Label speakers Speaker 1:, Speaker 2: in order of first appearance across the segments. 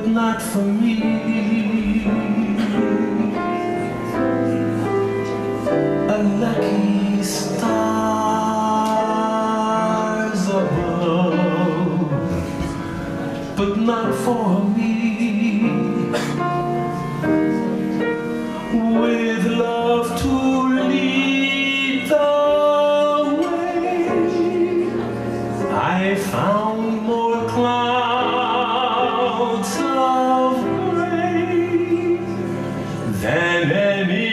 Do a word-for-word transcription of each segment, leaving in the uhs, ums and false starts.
Speaker 1: but not for me. A lucky stars above, but not for me. With love to lead the way, I found more clouds of gray than any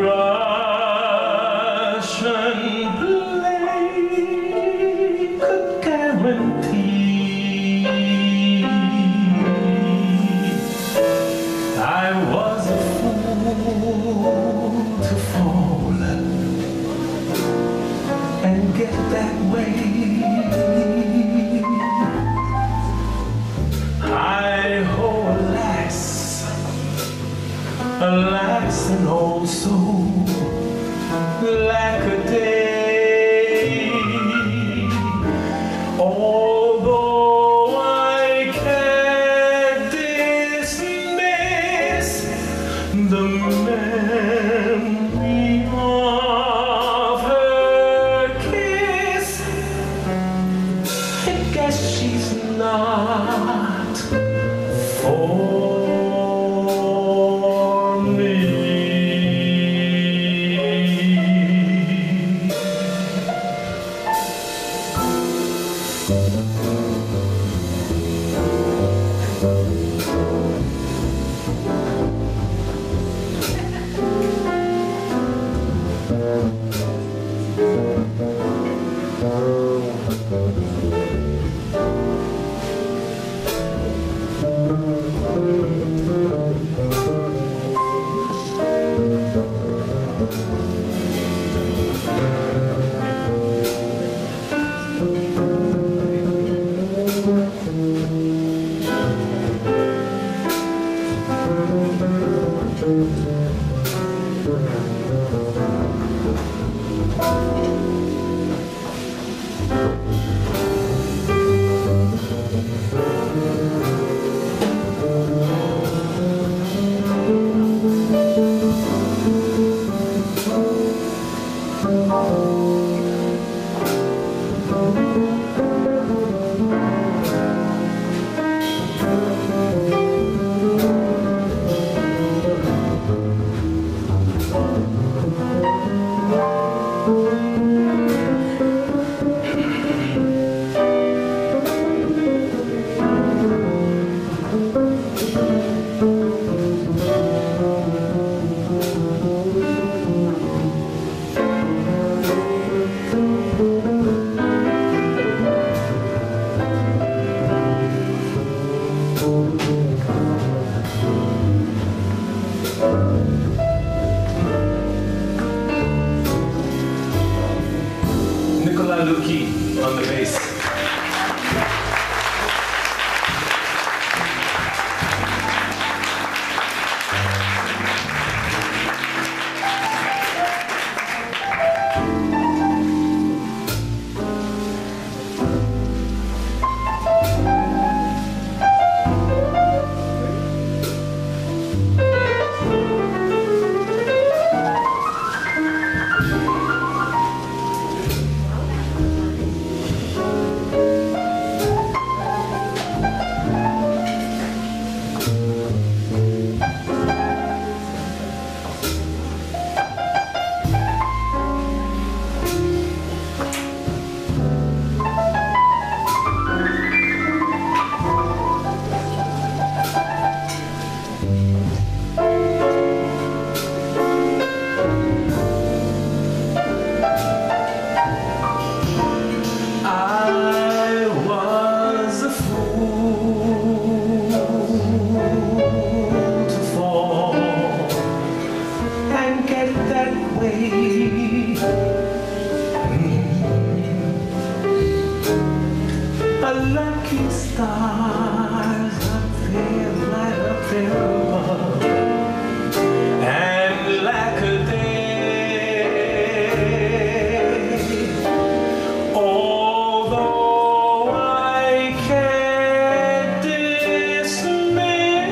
Speaker 1: Russian play could guarantee. I was a fool to fall and get that way. I oh alas, alas, an old soul like a day. Although I can't dismiss the memory of her kiss, I guess she's not for me. Nicolas Luki on the bass. A lucky stars up there, right up there above, and like a day. Although I can't dismiss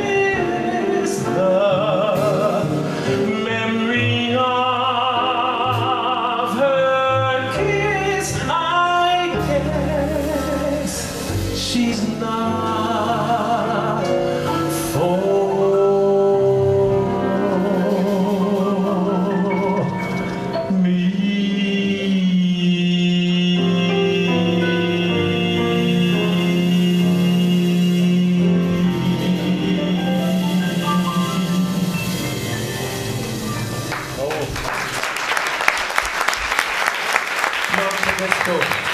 Speaker 1: Cool.